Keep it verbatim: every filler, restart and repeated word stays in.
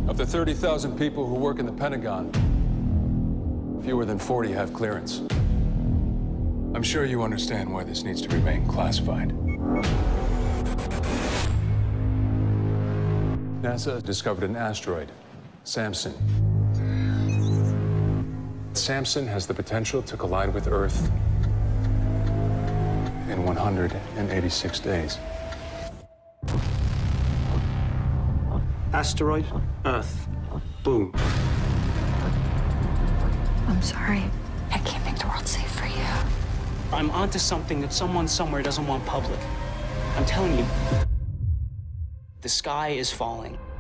Of the thirty thousand people who work in the Pentagon, fewer than forty have clearance. I'm sure you understand why this needs to remain classified. NASA discovered an asteroid, Samson. Samson has the potential to collide with Earth in one hundred eighty-six days. Asteroid, Earth, boom. I'm sorry. I can't make the world safe for you. I'm onto something that someone somewhere doesn't want public. I'm telling you, the sky is falling.